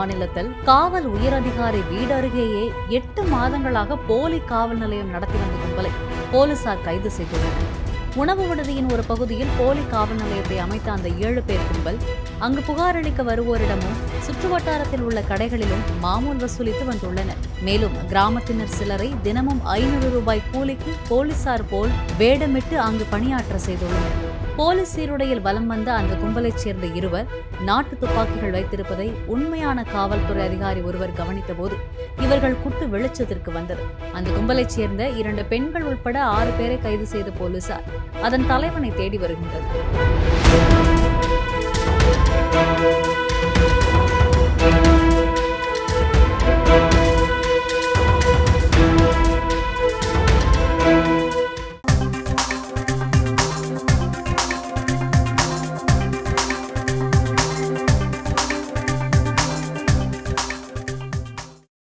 மாநிலத்தில் காவல் உயரதிகாரி வீடு அருகேயே 8 மாதங்களாக போலி காவல் நிலையம் நடத்தி வந்த கும்பலை போலீசார் கைது செய்துள்ளனர். உணவு விடுதியின் ஒரு பகுதியில் போலி காவல் நிலையத்தை அமைத்த அந்த 7 பேர் கும்பல் அங்கு புகார் அளிக்க வருவோரிடமும் சுற்றுவட்டாரத்தில் உள்ள கடைகளிலும் மாமூல் வசூலித்து வந்துள்ளனர். மேலும் கிராமத்தினர் சிலரை தினமும் 500 ரூபாய் கூலிக்கு போலீசார் போல் வேடமிட்டு அங்கு பணியாற்ற செய்துள்ளனர். போலீஸ் சீருடையில் வலம் வந்த அந்த கும்பலைச் சேர்ந்த 2 நாட்டு துப்பாக்கிகள் வைத்திருப்பதை உண்மையான காவல்துறை அதிகாரி ஒருவர் கவனித்தபோது இவர்கள் குட்டு வெளிச்சத்திற்கு வந்தது. அந்த கும்பலைச் சேர்ந்த 2 பெண்கள் உட்பட 6 பேரை கைது செய்த போலீசார் அதன் தலைவனை தேடி வருகின்றனர்.